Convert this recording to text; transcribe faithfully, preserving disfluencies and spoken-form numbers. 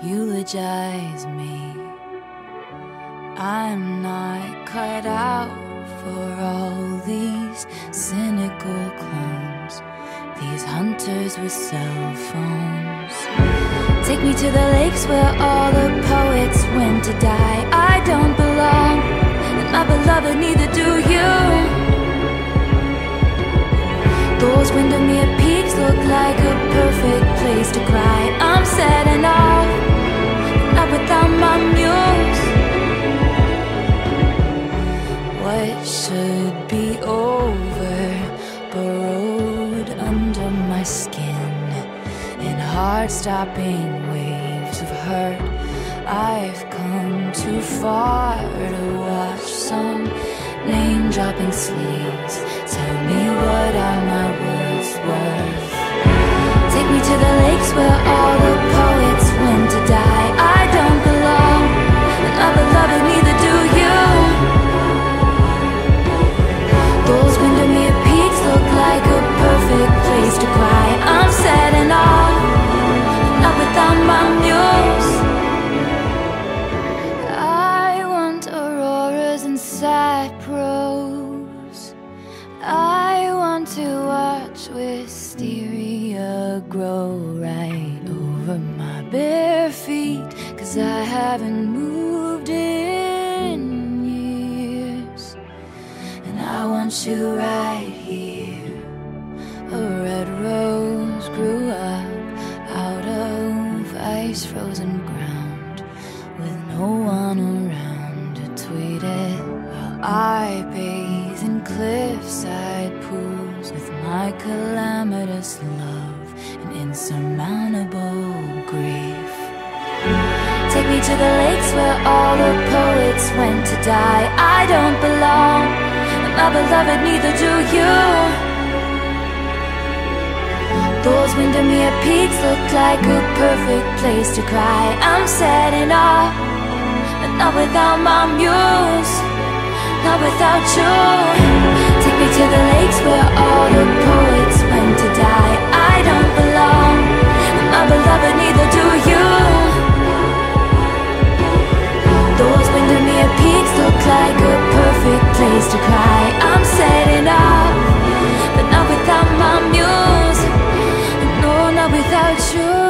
eulogize me. I'm not cut out for all these cynical clones, these hunters with cell phones. Take me to the lakes where all the poets went to die. I don't belong, and my beloved, neither do you. Those Windermere peaks look like a perfect place to cry. I'm setting off, not without my muse. What should be over burrowed under my skin in heart-stopping waves of hurt. I've come too far to watch some name-dropping sleeves tell me what are my words worth. Take me to the lakes where all the poets went to die. I don't belong, and my beloved, neither do you. Those Windermere peaks look like a perfect place to cry. I'm setting off, not without my muse. I want auroras and sad prose. I want to watch wisteria grow right over my bare feet, 'cause I haven't moved in years. And I want you right here. A red rose grew up out of ice-frozen ground, with no one around to tweet it, while I bathe in cliffside pools with my calamitous love and insurmountable grief. Take me to the lakes where all the poets went to die. I don't belong, and my beloved, neither do you. Those Windermere peaks look like a perfect place to cry. I'm setting off, but not without my muse, not without you. Take me to the lakes where all the poets went to die. I don't belong, and my beloved, neither do you. Those Windermere peaks look like a perfect place to cry. I'm setting off, but not without my muse, no, not without you.